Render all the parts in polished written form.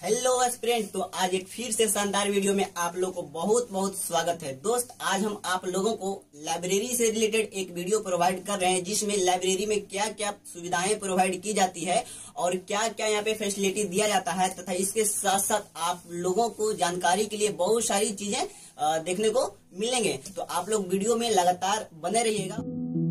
Hello aspirant. तो आज एक फिर से शानदार वीडियो में आप लोगों को बहुत बहुत स्वागत है। दोस्त, आज हम आप लोगों को लाइब्रेरी से रिलेटेड एक वीडियो प्रोवाइड कर रहे हैं जिसमें लाइब्रेरी में क्या क्या सुविधाएं प्रोवाइड की जाती है और क्या क्या यहाँ पे फैसिलिटी दिया जाता है, तथा इसके साथ साथ आप लोगों को जानकारी के लिए बहुत सारी चीजें देखने को मिलेंगे। तो आप लोग वीडियो में लगातार बने रहिएगा।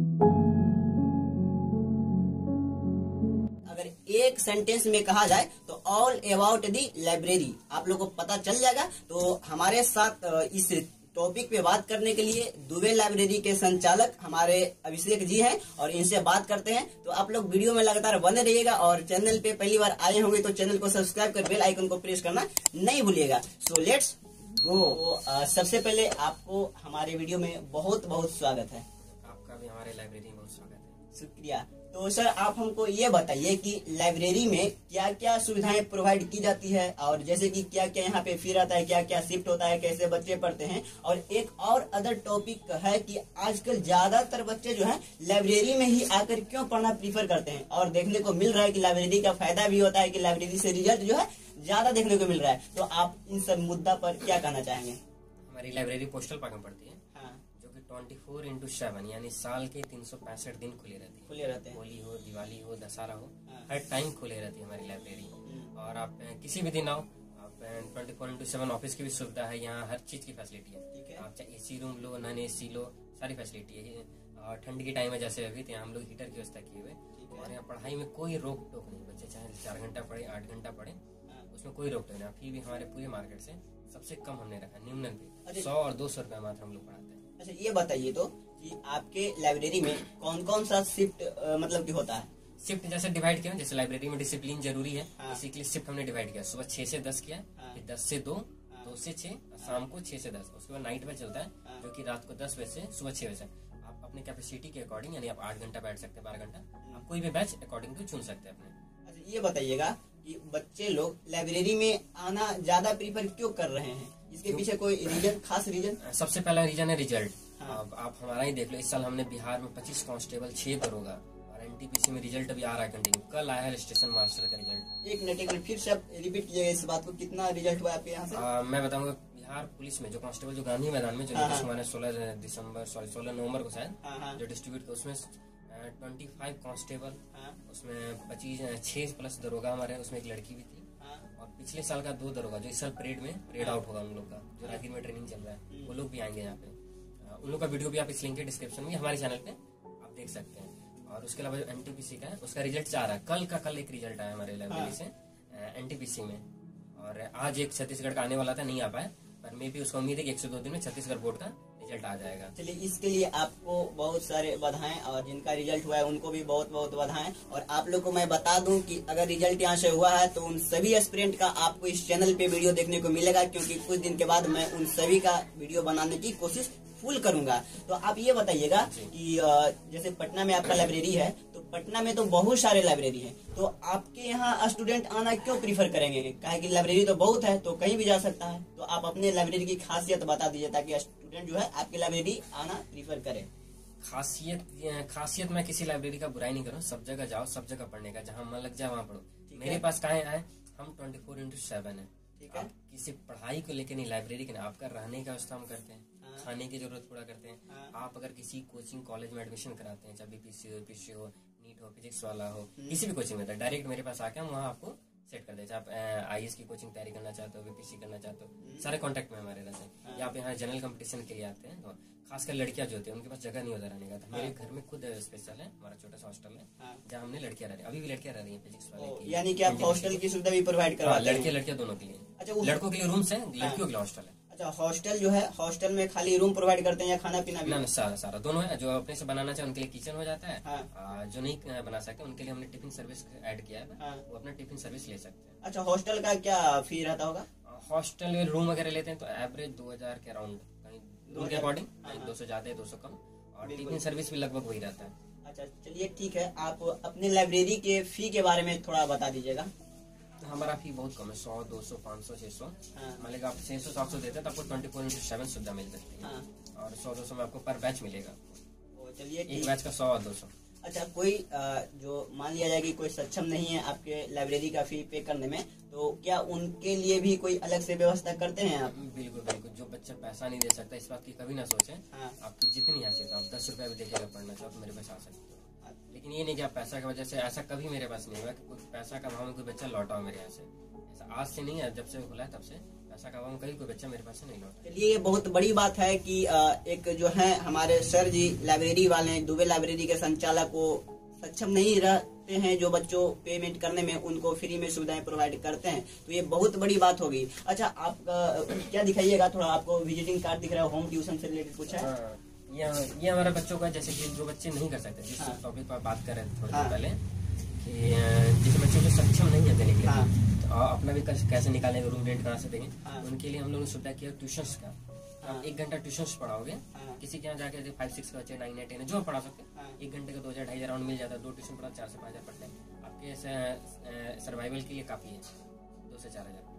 एक सेंटेंस में कहा जाए तो ऑल अबाउट दी लाइब्रेरी आप लोगों को पता चल जाएगा। तो हमारे साथ इस टॉपिक पे बात करने के लिए दुबे लाइब्रेरी के संचालक हमारे अभिषेक जी हैं और इनसे बात करते हैं। तो आप लोग वीडियो में लगातार बने रहिएगा और चैनल पे पहली बार आए होंगे तो चैनल को सब्सक्राइब कर बेल आइकन को प्रेस करना नहीं भूलिएगा। So let's go. सबसे पहले आपको हमारे वीडियो में बहुत बहुत स्वागत है। आपका भी हमारे लाइब्रेरी में बहुत स्वागत है। शुक्रिया। तो सर, आप हमको ये बताइए कि लाइब्रेरी में क्या क्या सुविधाएं प्रोवाइड की जाती है और जैसे कि क्या क्या यहाँ पे फी रहता है, क्या क्या शिफ्ट होता है, कैसे बच्चे पढ़ते हैं। और एक और अदर टॉपिक है कि आजकल ज्यादातर बच्चे जो है लाइब्रेरी में ही आकर क्यों पढ़ना प्रीफर करते हैं और देखने को मिल रहा है कि लाइब्रेरी का फायदा भी होता है कि लाइब्रेरी से रिजल्ट जो है ज्यादा देखने को मिल रहा है। तो आप इन सब मुद्दा पर क्या कहना चाहेंगे? हमारी लाइब्रेरी पोस्टल पार्क में पड़ती है, जो कि 24/7 यानी साल के 365 दिन खुले रहते हैं। होली हो, दिवाली हो, दशहरा हो, हर टाइम खुले रहती है हमारी लाइब्रेरी। और आप किसी भी दिन आओ, आप 24/7 ऑफिस की भी सुविधा है, यहाँ हर चीज की फैसिलिटी है। आप चाहे एसी रूम लो, नॉन एसी लो, सारी फैसिलिटी है। और ठंड के टाइम में जैसे अभी तो हम लोग हीटर की व्यवस्था किए हुए। और यहाँ पढ़ाई में कोई रोक टोक नहीं, बच्चे चाहे 4 घंटा पढ़े, 8 घंटा पढ़े, उसमें कोई रोक टोक नहीं। फी भी हमारे पूरे मार्केट से सबसे कम हमने रखा, न्यूनतम भी 100 और 200 रुपया मात्र हम लोग पढ़ाते हैं। अच्छा, ये बताइए तो कि आपके लाइब्रेरी में कौन कौन सा शिफ्ट मतलब कि होता है? शिफ्ट जैसे डिवाइड किया, जैसे लाइब्रेरी में डिसिप्लिन जरूरी है, इसी के लिए शिफ्ट हमने डिवाइड किया। सुबह 6 से 10 किया, फिर 10 से 2, 2 से 6, शाम को 6 से 10। उसके बाद नाइट में चलता है जो कि रात को 10 बजे से सुबह 6 बजे। आप अपने कैपेसिटी के अकॉर्डिंग, यानी आप 8 घंटा बैठ सकते हैं, 12 घंटा, आप कोई भी बैच अकॉर्डिंग टू चुन सकते हैं अपने। अच्छा, ये बताइएगा कि बच्चे लोग लाइब्रेरी में आना ज्यादा प्रीफर क्यों कर रहे हैं? इसके पीछे कोई रीजन, खास रीजन? सबसे पहला रीजन है रिजल्ट। अब आप हमारा ही देख लो, इस साल हमने बिहार में 25 कांस्टेबल, 6 दरोगा और एनटीपीसी में रिजल्ट अभी आ रहा है कंटिन्यू। कल आया है स्टेशन मास्टर का रिजल्ट। एक मिनट फिर से आप रिपीट कीजिएगा इस बात को, कितना रिजल्ट हुआ आपके यहाँ से? मैं बताऊंगा, बिहार पुलिस में जो कांस्टेबल जो गांधी मैदान में जो नीतीश कुमार ने 16 नवंबर को शायद जो डिस्ट्रीब्यूट किया, उसमें 25 कांस्टेबल, उसमें 6 प्लस दरोगा हमारे, उसमें एक लड़की भी थी। और पिछले साल का 2 दरोगा जो इस साल परेड आउट होगा उन लोग का, जो राजगीर में ट्रेनिंग चल रहा है, वो लोग भी आएंगे यहाँ पे। उन लोग का वीडियो भी आप इस लिंक के डिस्क्रिप्शन में हमारे चैनल पे आप देख सकते हैं। और उसके अलावा जो एनटीपीसी का है उसका रिजल्ट जा रहा है, कल एक रिजल्ट आया हमारे लाइब्रेरी से एनटीपीसी में। और आज एक छत्तीसगढ़ का आने वाला था, नहीं आ पाया, पर मे भी उसको उम्मीद है कि 102 दिन में छत्तीसगढ़ बोर्ड का रिजल्ट आ जाएगा। चलिए, इसके लिए आपको बहुत सारे बधाएं और जिनका रिजल्ट हुआ है उनको भी बहुत बहुत बधाएं। और आप लोग को मैं बता दूं कि अगर रिजल्ट यहाँ से हुआ है तो उन सभी एस्पिरेंट का आपको इस चैनल पे वीडियो देखने को मिलेगा, क्योंकि कुछ दिन के बाद मैं उन सभी का वीडियो बनाने की कोशिश फुल करूंगा। तो आप ये बताइएगा कि जैसे पटना में आपका लाइब्रेरी है, तो पटना में तो बहुत सारे लाइब्रेरी है, तो आपके यहाँ स्टूडेंट आना क्यों प्रीफर करेंगे? काहे कि लाइब्रेरी तो बहुत है, तो कहीं भी जा सकता है। तो आप अपने लाइब्रेरी की खासियत बता दीजिए ताकि स्टूडेंट जो है आपकी लाइब्रेरी आना प्रीफर करे। खासियत मैं किसी लाइब्रेरी का बुराई नहीं करूँ, सब जगह जाओ, सब जगह पढ़ने का, जहाँ मन लग जाए वहाँ पढ़ो। मेरे पास कहाँ आए, हम 24/7 है। ठीक है, किसी पढ़ाई को लेकर नहीं, लाइब्रेरी के नहीं, आपका रहने का व्यवस्था हम करते हैं, खाने की जरूरत पूरा करते हैं। आप अगर किसी कोचिंग कॉलेज में एडमिशन कराते हैं, चाहे बीपीसी हो, पीसी हो, नीट हो, फिजिक्स वाला हो, किसी भी कोचिंग में, तो डायरेक्ट मेरे पास आके हम वहाँ आपको सेट कर देते हैं। आप आईएएस की कोचिंग तैयारी करना चाहते हो, बीपीसी करना चाहते हो, सारे कांटेक्ट में हमारे रहते हैं। या आप यहाँ जनरल कंपटीशन के लिए आते हैं, तो खासकर लड़कियां जो होती है उनके पास जगह नहीं होता रहने का। तो मेरे घर में खुद स्पेशल है, हमारा छोटा सा हॉस्टल है जहाँ हमने लड़कियां रह रही है, अभी भी लड़कियां रह रही है फिजिक्स वाले की। यानी कि आप हॉस्टल की सुविधा भी प्रोवाइड करवाते हैं? लड़कियां दोनों के लिए। अच्छा, लड़कों के लिए रूम्स है, लड़कियों के लिए हॉस्टल है। अच्छा, हॉस्टल जो है, हॉस्टल में खाली रूम प्रोवाइड करते हैं या खाना पीना भी? ना, सारा दोनों है। जो अपने से बनाना चाहे उनके लिए किचन हो जाता है, जो नहीं बना सकते उनके लिए हमने टिफिन सर्विस ऐड किया है, वो अपना टिफिन सर्विस ले सकते हैं। अच्छा, हॉस्टल का क्या फी रहता होगा? हॉस्टल में रूम वगैरह लेते हैं तो एवरेज 2000 के अराउंड, रूम के अकॉर्डिंग 200 ज्यादा है, 200 कम, और टिफिन सर्विस भी लगभग वही रहता है। अच्छा, चलिए ठीक है, आप अपने लाइब्रेरी के फी के बारे में थोड़ा बता दीजिएगा। हमारा फी बहुत कम है, 100, 200, 500, 600। मान लीजिए आप 600, 700 देते हैं तो आपको 24/7 सुविधा मिल सकती है। और 100, 200 में आपको पर बैच मिलेगा। चलिए, एक बैच का 100 और 200। अच्छा, कोई जो मान लिया जाए कि कोई सक्षम नहीं है आपके लाइब्रेरी का फी पे करने में, तो क्या उनके लिए भी कोई अलग से व्यवस्था करते हैं आप? बिल्कुल बिल्कुल, जो बच्चा पैसा नहीं दे सकता इस बात की कभी ना सोचें। हाँ। आपकी जितनी हैसियत, आप 10 रुपए भी देकर पढ़ना चाहो तो मेरे पास आ सकते हो, लेकिन ये नहीं कि आप पैसा की वजह से, ऐसा कभी मेरे पास नहीं हुआ कि कोई पैसा का भाव में कोई बच्चा लौटाओ मेरे यहाँ से। ऐसा आज से नहीं है, जब से खुला है तब से पैसा का भाव में कभी कोई बच्चा मेरे पास से नहीं लौटा। चलिए, ये बहुत बड़ी बात है कि एक जो है हमारे सर जी लाइब्रेरी वाले, दुबे लाइब्रेरी के संचालक को सक्षम नहीं रहते हैं जो बच्चों पेमेंट करने में, उनको फ्री में सुविधाएं प्रोवाइड करते हैं, तो ये बहुत बड़ी बात होगी। अच्छा, आपका क्या दिखाइएगा, थोड़ा आपको विजिटिंग कार्ड दिख रहा है, होम ट्यूशन से रिलेटेड कुछ है? ये हमारे बच्चों का, जैसे कि जो बच्चे नहीं कर सकते, जिस टॉपिक पर बात कर रहे थे थोड़ी देर पहले, कि जिस बच्चे जो सक्षम नहीं है देने के लिए, तो अपना भी कैसे निकालेंगे, रूम रेंट कहाँ से देंगे, उनके लिए हम लोगों ने सुविधा किया ट्यूशन का। आप 1 घंटा ट्यूशन पढ़ाओगे, किसी के यहाँ जाके 5, 6 बच्चे 9, 10 जो पढ़ा सकते, 1 घंटे का 2,000 2,500 राउंड मिल जाता है। 2 ट्यूशन पढ़ा 4 से 5,000 पढ़ते हैं, आपके सर्वाइवल के लिए काफी है, 2 से 4,000।